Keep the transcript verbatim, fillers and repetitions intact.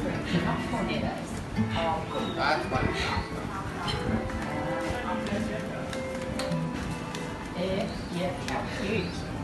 not tornadoes. Oh, good. That's funny. Yeah, yeah, how cute.